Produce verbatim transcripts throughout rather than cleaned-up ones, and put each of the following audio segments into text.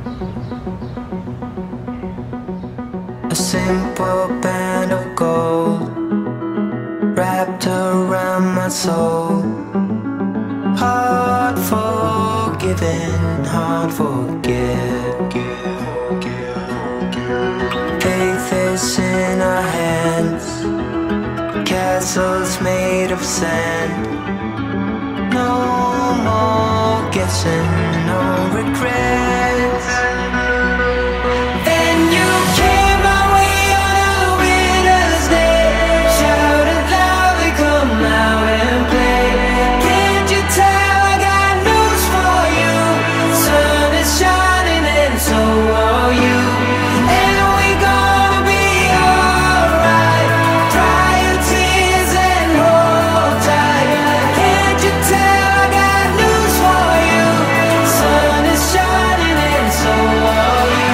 A simple band of gold wrapped around my soul. Hard forgiven, hard forget. Faith is in our hands, castles made of sand. No more guessing, no regrets. And you came my way on a winter's day. Shouted loudly, come out and play. Can't you tell I got news for you? Sun is shining and so are you. And we gonna be alright. Dry your tears and hold tight. Can't you tell I got news for you? Sun is shining and so are you.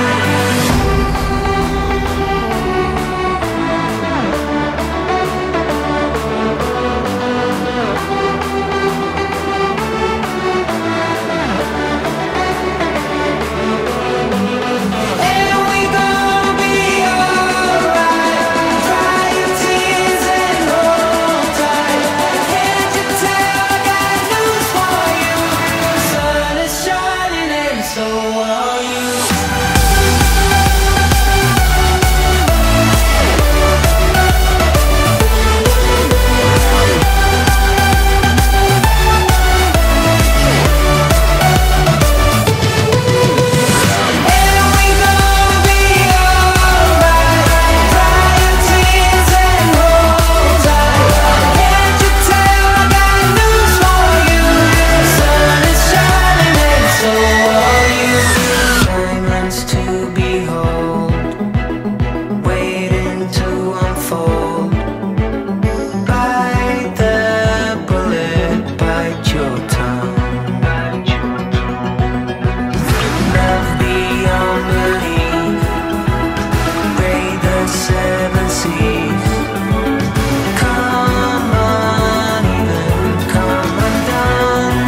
And we gonna be alright. Dry your tears and hold tight. Can't you tell I got news for you? Sun is shining and so are you. And we gonna be alright. Dry your tears and hold tight. Can't you tell I got news for you? Sun is shining and so are you. Diamonds to behold, waiting to unfold. Bite the bullet, bite your tongue. Love beyond belief, braid the seven seas. Come uneven, come undone.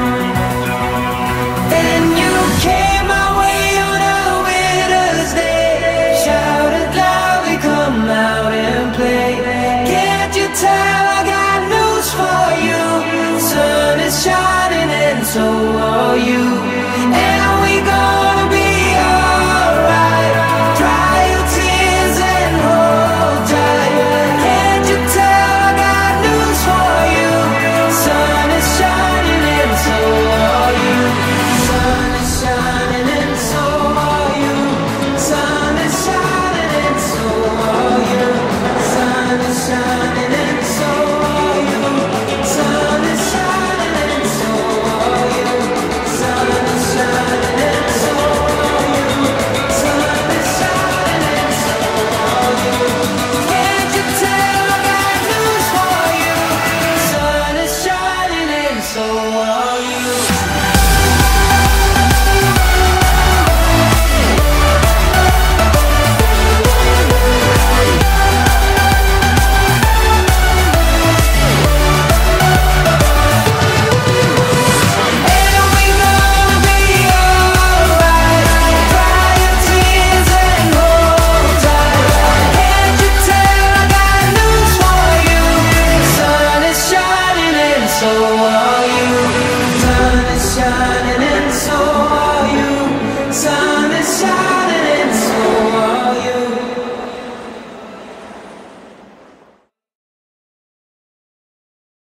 And you came my way on a winter's day. Shouted loudly, come out and play. Can't you tell I got news for you? Sun is shining and so are you. And we gonna be alright. Dry your tears and hold tight. Can't you tell I got news for you? Sun is shining and so are you. Sun is shining and so are you. Sun is shining and so are you. Sun is shining and so are you. Sun is shining and so are you. Sun is shining and so are you. Sun is shining and so are you. Can't you tell I got news for you? Sun is shining and so are you.